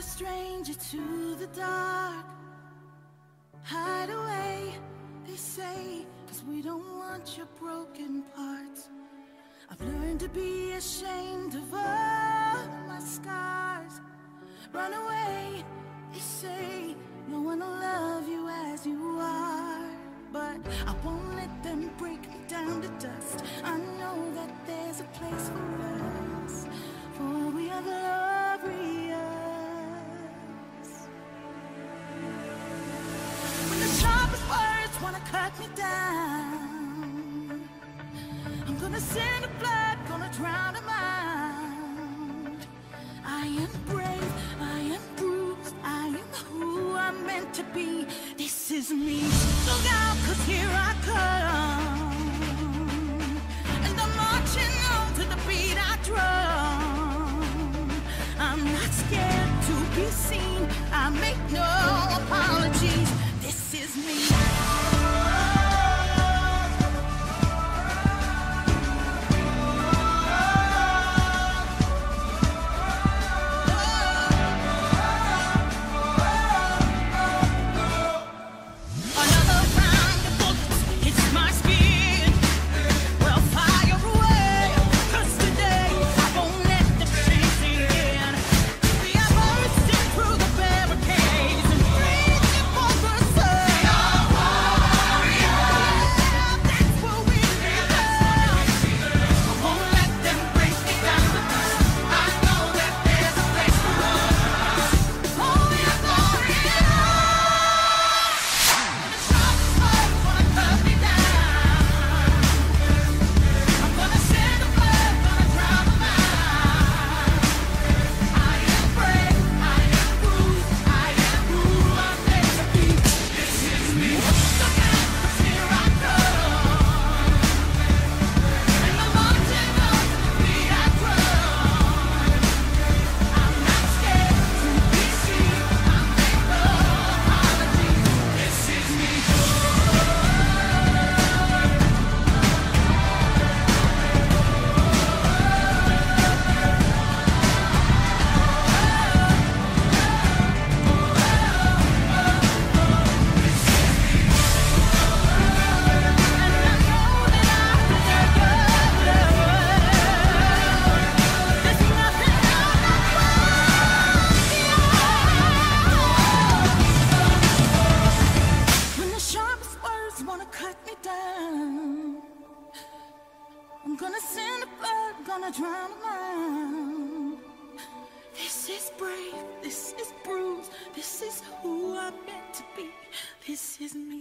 stranger to the dark. Hide away, they say, 'cause we don't want your broken parts. I've learned to be ashamed of all my scars. Run away, they say, no one will love you as you are. But I won't let them break me down to dust. I know that there's a place for us, for we are glorious. When the sharpest words wanna cut me down, I'm gonna send the blood, gonna drown a mind. I am brave, I am bruised, I am who I'm meant to be. This is me. Look out, 'cause here I come, and I'm marching on to the beat I drum. I'm not scared to be seen, I make no apologies. This is me. I'm gonna send the blood, gonna drown a mind. This is brave, this is bruised, this is who I'm meant to be. This is me.